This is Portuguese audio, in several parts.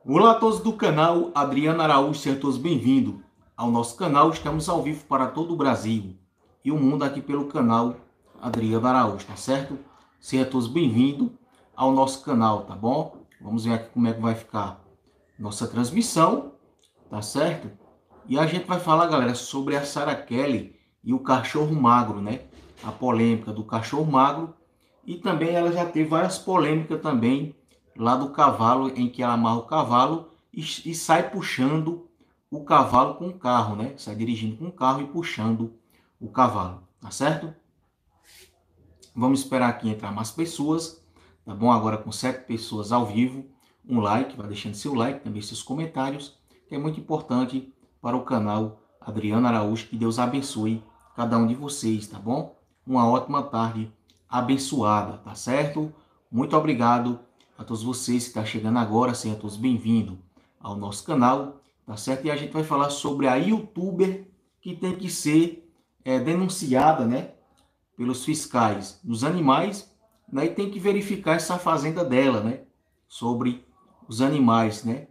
Olá a todos do canal Adriano Araújo, sejam todos bem-vindos ao nosso canal. Estamos ao vivo para todo o Brasil e o mundo aqui pelo canal Adriano Araújo, tá certo? Sejam todos bem-vindos ao nosso canal, tá bom? Vamos ver aqui como é que vai ficar nossa transmissão, tá certo? E a gente vai falar, galera, sobre a Sarah Kelly e o cachorro magro, né? A polêmica do cachorro magro. E também ela já teve várias polêmicas também lá do cavalo, em que ela amarra o cavalo e sai puxando o cavalo com o carro, né? Sai dirigindo com o carro e puxando o cavalo, tá certo? Vamos esperar aqui entrar mais pessoas, tá bom? Agora com 7 pessoas ao vivo, um like, vai deixando seu like, também seus comentários, que é muito importante para o canal Adriano Araújo. Que Deus abençoe cada um de vocês, tá bom? Uma ótima tarde abençoada, tá certo? Muito obrigado a todos vocês que estão chegando agora, sejam todos bem-vindos ao nosso canal, tá certo? E a gente vai falar sobre a youtuber que tem que ser denunciada, né, pelos fiscais dos animais, né, e tem que verificar essa fazenda dela, né, sobre os animais, né,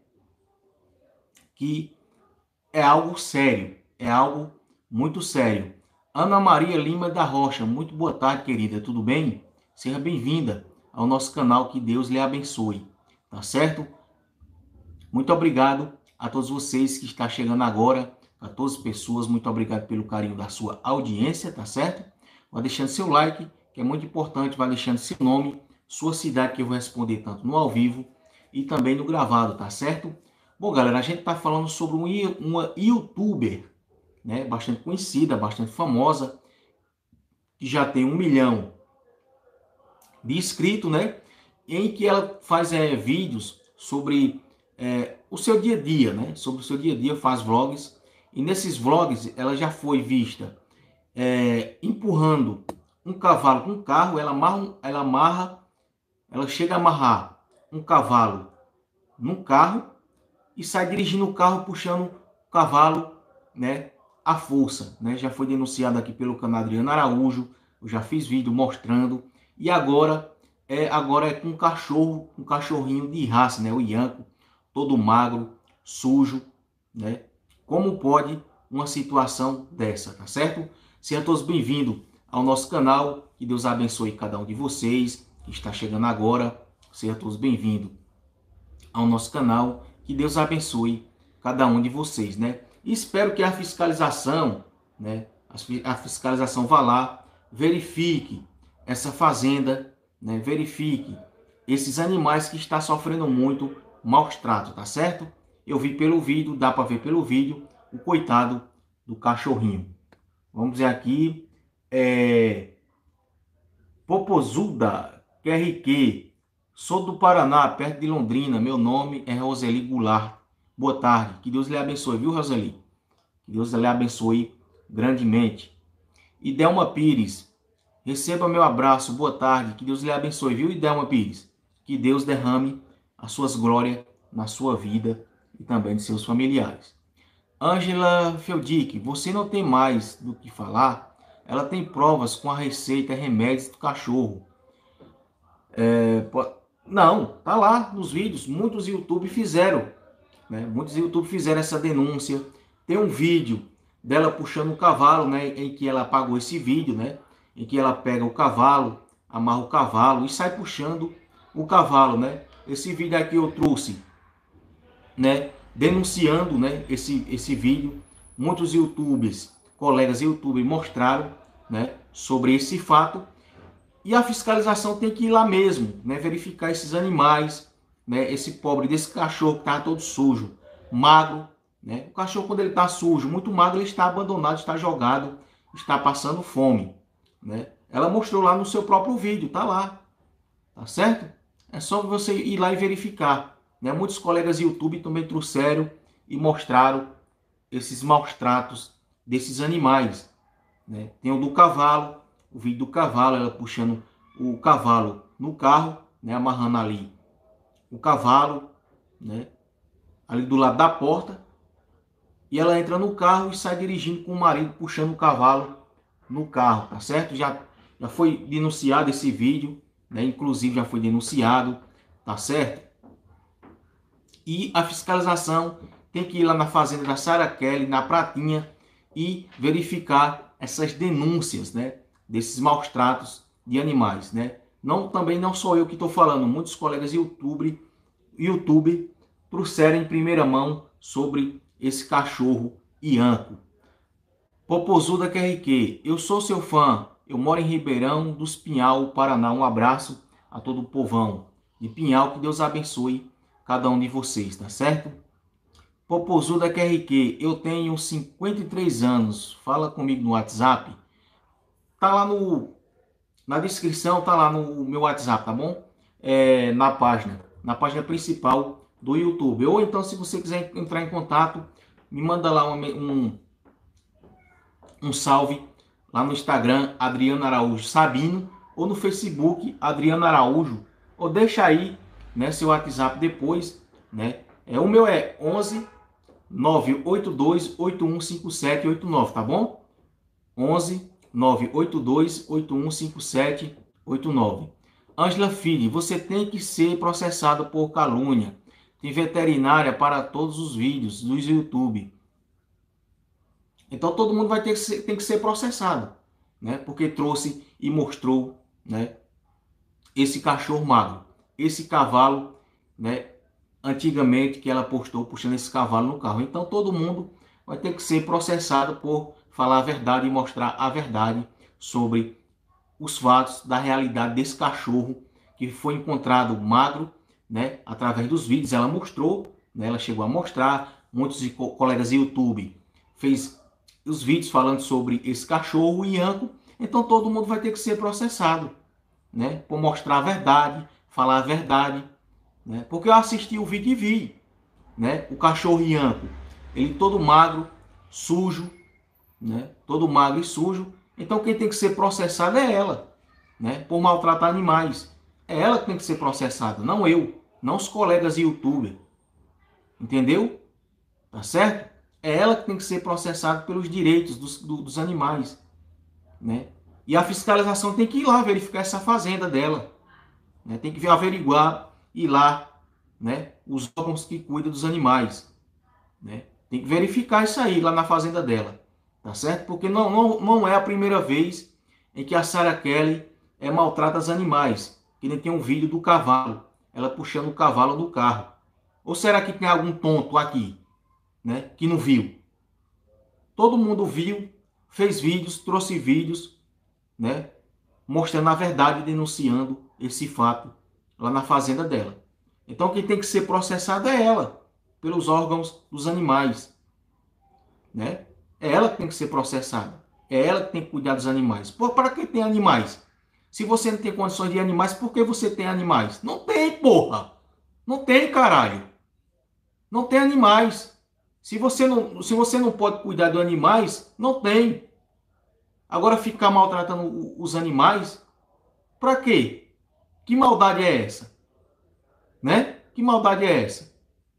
que é algo sério, é algo muito sério. Ana Maria Lima da Rocha, muito boa tarde, querida, tudo bem? Seja bem-vinda ao nosso canal, que Deus lhe abençoe, tá certo? Muito obrigado a todos vocês que estão chegando agora, a todas as pessoas, muito obrigado pelo carinho da sua audiência, tá certo? Vai deixando seu like, que é muito importante, vai deixando seu nome, sua cidade, que eu vou responder tanto no ao vivo e também no gravado, tá certo? Bom, galera, a gente está falando sobre uma youtuber, né, bastante conhecida, bastante famosa, que já tem 1 milhão de inscritos, né, em que ela faz vídeos sobre o seu dia a dia, né, sobre o seu dia a dia, faz vlogs, e nesses vlogs ela já foi vista empurrando um cavalo com um carro. Ela chega a amarrar um cavalo num carro e sai dirigindo o carro, puxando o cavalo, né, à força, né? Já foi denunciado aqui pelo canal Adriano Araújo, eu já fiz vídeo mostrando, e agora é com um cachorrinho de raça, né, o Ianco, todo magro, sujo, né? Como pode uma situação dessa, tá certo? Sejam todos bem-vindos ao nosso canal, que Deus abençoe cada um de vocês que está chegando agora. Sejam todos bem-vindos ao nosso canal, que Deus abençoe cada um de vocês, né? E espero que a fiscalização, né, a fiscalização vá lá, verifique essa fazenda, né, verifique esses animais que estão sofrendo muito maus tratos, tá certo? Eu vi pelo vídeo, dá para ver pelo vídeo, o coitado do cachorrinho. Vamos dizer aqui, Popozuda, QRQ, sou do Paraná, perto de Londrina, meu nome é Roseli Goulart. Boa tarde, que Deus lhe abençoe, viu, Roseli? Que Deus lhe abençoe grandemente. Idelma Pires, receba meu abraço, boa tarde, que Deus lhe abençoe, viu, Idelma Pires? Que Deus derrame as suas glórias na sua vida e também de seus familiares. Ângela Feldick, você não tem mais do que falar? Ela tem provas com a receita remédios do cachorro. Não, tá lá nos vídeos, muitos YouTube fizeram, né? Muitos YouTube fizeram essa denúncia. Tem um vídeo dela puxando o cavalo, né, em que ela apagou esse vídeo, né, em que ela pega o cavalo, amarra o cavalo e sai puxando o cavalo, né? Esse vídeo aqui eu trouxe, né, denunciando, né, esse vídeo. Muitos YouTubers, colegas YouTubers mostraram, né, sobre esse fato. E a fiscalização tem que ir lá mesmo, né, verificar esses animais, né, esse pobre desse cachorro que está todo sujo, magro, né? O cachorro, quando ele está sujo, muito magro, ele está abandonado, está jogado, está passando fome, né? Ela mostrou lá no seu próprio vídeo, tá lá, tá certo? É só você ir lá e verificar, né? Muitos colegas YouTube também trouxeram e mostraram esses maus tratos desses animais, né? Tem o do cavalo, o vídeo do cavalo, ela puxando o cavalo no carro, né, amarrando ali o cavalo, né, ali do lado da porta, e ela entra no carro e sai dirigindo com o marido puxando o cavalo no carro, tá certo? Já foi denunciado esse vídeo, né, inclusive já foi denunciado, tá certo? E a fiscalização tem que ir lá na fazenda da Sarah Kelly, na Pratinha, e verificar essas denúncias, né, desses maus tratos de animais, né? Também não sou eu que estou falando, muitos colegas YouTube trouxeram em primeira mão sobre esse cachorro Ianco. Popozuda QRQ, eu sou seu fã, eu moro em Ribeirão dos Pinhal, Paraná. Um abraço a todo o povão de Pinhal, que Deus abençoe cada um de vocês, tá certo? Popozuda QRQ, eu tenho 53 anos, fala comigo no WhatsApp, tá lá na descrição, tá lá no meu WhatsApp, tá bom? Na página principal do YouTube. Ou então, se você quiser entrar em contato, me manda lá um salve lá no Instagram, Adriano Araújo Sabino, ou no Facebook, Adriano Araújo, ou deixa aí, né, seu WhatsApp depois, né? O meu é 11 982 815789, tá bom? 11 982 815789. Ângela Filho, você tem que ser processado por calúnia. Tem veterinária para todos os vídeos do YouTube. Então todo mundo tem que ser processado, né? Porque trouxe e mostrou, né, esse cachorro magro, esse cavalo, né, antigamente que ela postou puxando esse cavalo no carro. Então todo mundo vai ter que ser processado por falar a verdade e mostrar a verdade sobre os fatos da realidade desse cachorro que foi encontrado magro, né, através dos vídeos. Ela mostrou, né, ela chegou a mostrar, muitos colegas do YouTube fez os vídeos falando sobre esse cachorro Ianco. Então todo mundo vai ter que ser processado, né, por mostrar a verdade, falar a verdade, né? Porque eu assisti o vídeo e vi, né, o cachorro Ianco, ele todo magro, sujo, né, todo magro e sujo. Então quem tem que ser processado é ela, né, por maltratar animais. É ela que tem que ser processada, não eu, não os colegas YouTuber. Entendeu? Tá certo? É ela que tem que ser processada pelos direitos dos animais, né? E a fiscalização tem que ir lá verificar essa fazenda dela, né? Tem que averiguar, ir lá, né, os órgãos que cuidam dos animais, né? Tem que verificar isso aí lá na fazenda dela, tá certo? Porque não é a primeira vez em que a Sarah Kelly maltrata os animais. Que nem tem um vídeo do cavalo, ela puxando o cavalo do carro. Ou será que tem algum tonto aqui, né, que não viu? Todo mundo viu, fez vídeos, trouxe vídeos, né, mostrando a verdade e denunciando esse fato lá na fazenda dela. Então quem tem que ser processada é ela, pelos órgãos dos animais, né? É ela que tem que ser processada. É ela que tem que cuidar dos animais. Pô, para que tem animais? Se você não tem condições de animais, por que você tem animais? Não tem, porra! Não tem, caralho! Não tem animais. Se você não pode cuidar de animais, não tem. Agora ficar maltratando os animais, para quê? Que maldade é essa? Né? Que maldade é essa?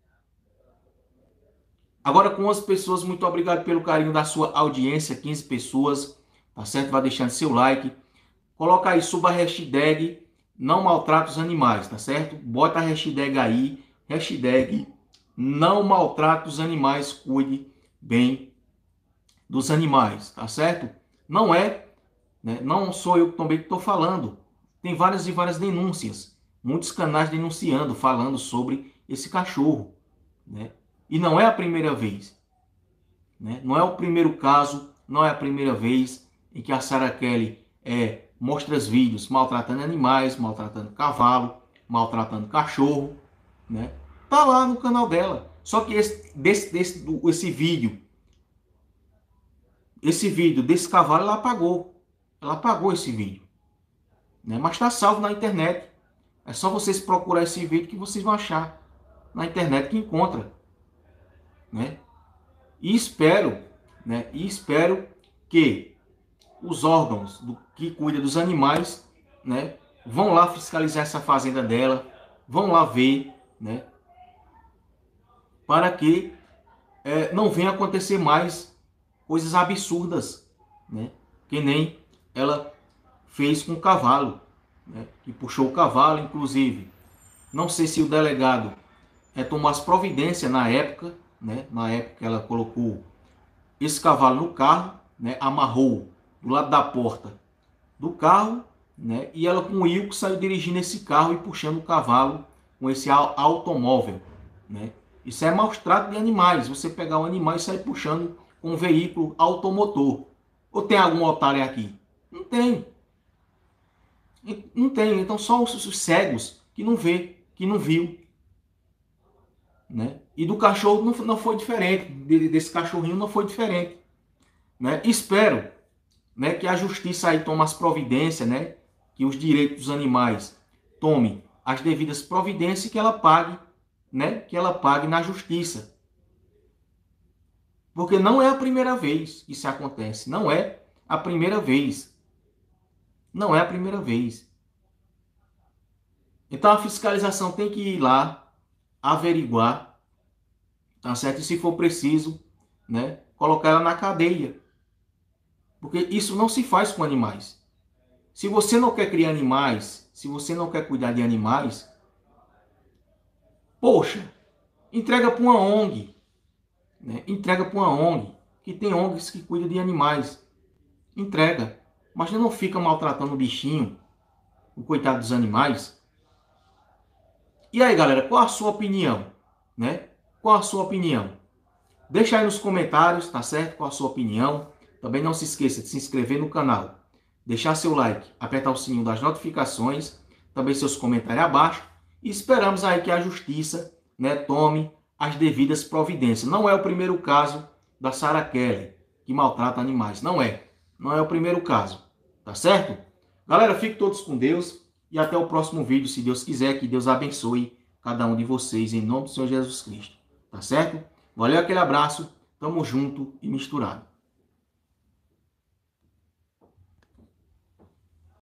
Agora com 11 pessoas, muito obrigado pelo carinho da sua audiência, 15 pessoas, tá certo? Vai deixando seu like. Coloca aí, suba a hashtag não maltrata os animais, tá certo? Bota a hashtag aí, hashtag não maltrata os animais, cuide bem dos animais, tá certo? Não é, né? Não sou eu também que estou falando. Tem várias e várias denúncias, muitos canais denunciando, falando sobre esse cachorro, né? E não é a primeira vez, né? Não é o primeiro caso, não é a primeira vez em que a Sarah Kelly mostra os vídeos maltratando animais, maltratando cavalo, maltratando cachorro, né? Tá lá no canal dela. Só que esse vídeo desse cavalo ela apagou. Ela apagou esse vídeo, né? Mas está salvo na internet. É só vocês procurar esse vídeo que vocês vão achar na internet, que encontra, né? E espero, né? E espero que os órgãos que cuidam dos animais, né, vão lá fiscalizar essa fazenda dela, vão lá ver, né, para que não venha acontecer mais coisas absurdas, né, que nem ela fez com o cavalo, né, que puxou o cavalo, inclusive. Não sei se o delegado tomou as providências na época, né? Na época ela colocou esse cavalo no carro, né? Amarrou do lado da porta do carro, né? E ela com o Wilco saiu dirigindo esse carro e puxando o cavalo com esse automóvel, né? Isso é maus tratos de animais. Você pegar um animal e sair puxando com um veículo automotor. Ou tem algum otário aqui? Não tem. Não tem. Então só os cegos que não vê, que não viu, né? E do cachorro não foi diferente. Desse cachorrinho não foi diferente, né? Espero, né, que a justiça aí tome as providências, né? Que os direitos dos animais tomem as devidas providências e que ela pague, né? Que ela pague na justiça. Porque não é a primeira vez que isso acontece. Não é a primeira vez. Não é a primeira vez. Então a fiscalização tem que ir lá, averiguar, tá certo? E se for preciso, né, colocar ela na cadeia. Porque isso não se faz com animais. Se você não quer criar animais, se você não quer cuidar de animais, poxa, entrega para uma ONG. Né? Entrega para uma ONG, que tem ONGs que cuidam de animais. Entrega. Mas não fica maltratando o bichinho, o coitado dos animais. E aí, galera, qual a sua opinião? Né? Qual a sua opinião? Deixa aí nos comentários, tá certo? Qual a sua opinião? Também não se esqueça de se inscrever no canal, deixar seu like, apertar o sininho das notificações, também seus comentários abaixo. E esperamos aí que a justiça, né, tome as devidas providências. Não é o primeiro caso da Sarah Kelly, que maltrata animais. Não é. Não é o primeiro caso. Tá certo? Galera, fiquem todos com Deus. E até o próximo vídeo, se Deus quiser. Que Deus abençoe cada um de vocês, em nome do Senhor Jesus Cristo. Tá certo? Valeu, aquele abraço. Tamo junto e misturado.